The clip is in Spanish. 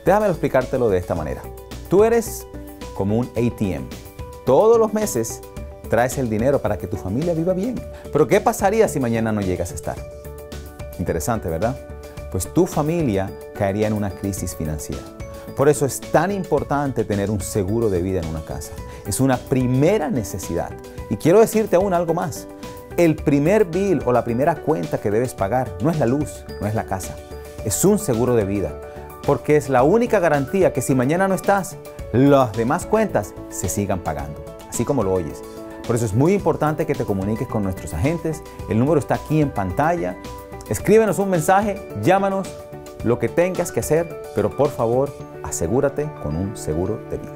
Déjame explicártelo de esta manera. Tú eres como un ATM. Todos los meses traes el dinero para que tu familia viva bien. Pero ¿qué pasaría si mañana no llegas a estar? Interesante, ¿verdad? Pues tu familia caería en una crisis financiera. Por eso es tan importante tener un seguro de vida en una casa. Es una primera necesidad. Y quiero decirte aún algo más. El primer bill o la primera cuenta que debes pagar no es la luz, no es la casa. Es un seguro de vida. Porque es la única garantía que si mañana no estás, las demás cuentas se sigan pagando. Así como lo oyes. Por eso es muy importante que te comuniques con nuestros agentes. El número está aquí en pantalla. Escríbenos un mensaje, llámanos, lo que tengas que hacer, pero por favor, asegúrate con un seguro de vida.